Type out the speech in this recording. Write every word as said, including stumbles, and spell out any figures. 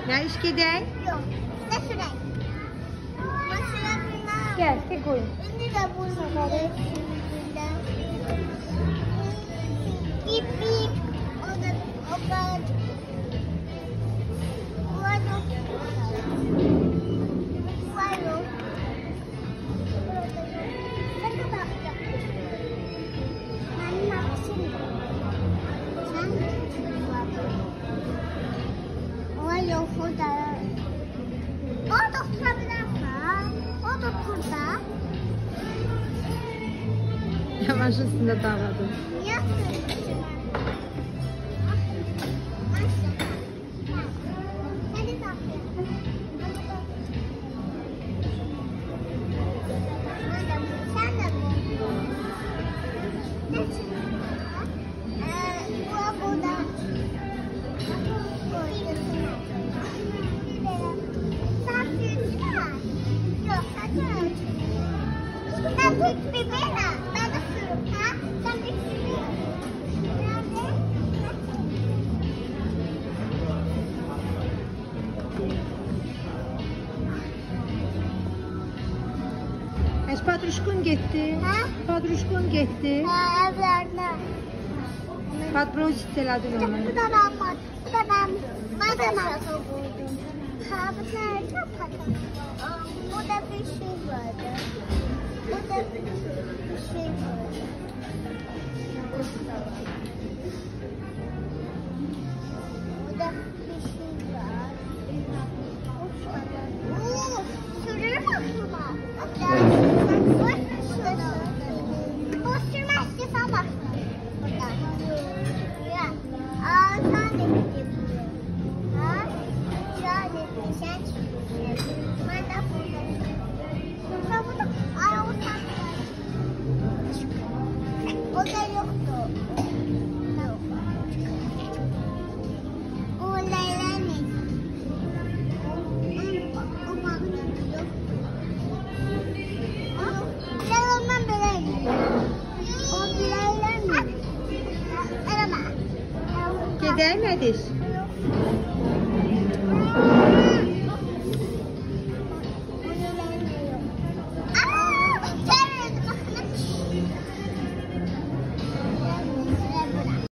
Yarış gedək? Yox. Nə sürək? Maşınlarına. Gəl, gəl qoyun. İndi də bu səfəri. Bip bip. O da o kadar. Var yok. Var yok. Ne kadar yapacak? Ben ne yapayım? Sen var yok orada. O da burada. O da burada. Yavaş üstünde dağladım. Niye sürüyorsun? Hadi tatlım. Sen de bu. Ne sürüyorsun? Ee, bu burada. Sen sürüyorsun ha? Yok, sen sürüyorsun. Sen tut bir beni. Ben de sürüyorum ha? Sen bir sürüyorsun. Nerede? Əs patruşkun getdi. Hə? Patruşkun getdi. Ha, evlerine. Patrozit elədi Bu onu. da ben var. Bu da ben. Ben de ben. Ha, bu nerede patron? Burada bir şey vardı. Burada bir şey vardı. Burada bir şey var. Oo, sürür mü aklıma? Bu sürmez ki sen bak. Buradan. Ya. Aa, sen de gideyim. Ha? Şöyle sen çıkıyorsun. Ben de burada. Sonra burada. Ay, o sen. O da yoktu. Yok. O Leyla ne? O mağdur yok. Ben ondan böyle. O Leyla ne? Arama. Gedək Mədiş? Yok.